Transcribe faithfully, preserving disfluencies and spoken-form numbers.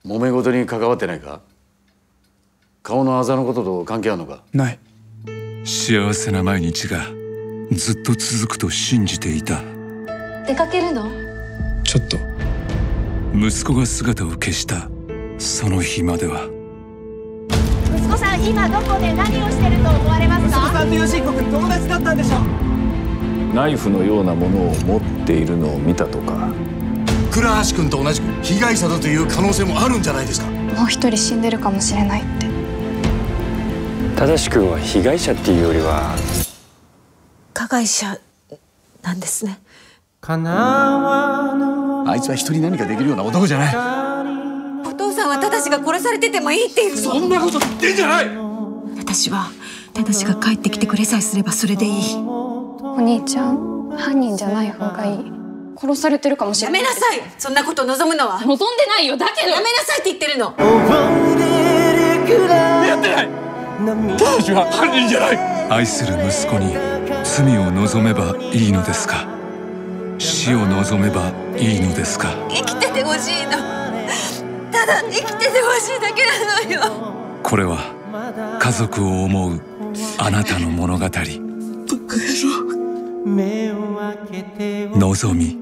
揉め事に関わってないか？顔のあざのことと関係あるのか？ ない。 幸せな毎日がずっと続くと信じていた。 出かけるの？ ちょっと。 息子が姿を消したその日までは。 息子さん、今どこで何をしてると思われますか？息子さんと吉彦君友達だったんでしょ。 ナイフのようなものを持っているのを見たとか。 倉橋君と同じく被害者だという可能性もあるんじゃないですか。 もう一人死んでるかもしれないって。 正し君は被害者っていうよりは加害者なんですね。 あいつは人に何かできるような男じゃない。 お父さんは正が殺されててもいいっていうの。 そんなこと言ってんじゃない。 私は正が帰ってきてくれさえすればそれでいい。 お兄ちゃん、犯人じゃない方がいい。殺されてるかもしれない。 やめなさい。そんなこと望むのは。 望んでないよ。だけどやめなさいって言ってるの。 やってない。正は犯人じゃない。 愛する息子に罪を望めばいいのですか？死を望めばいいのですか？ 生きててほしいの。ただ生きててほしいだけなのよ。 これは家族を思うあなたの物語。のぞみ。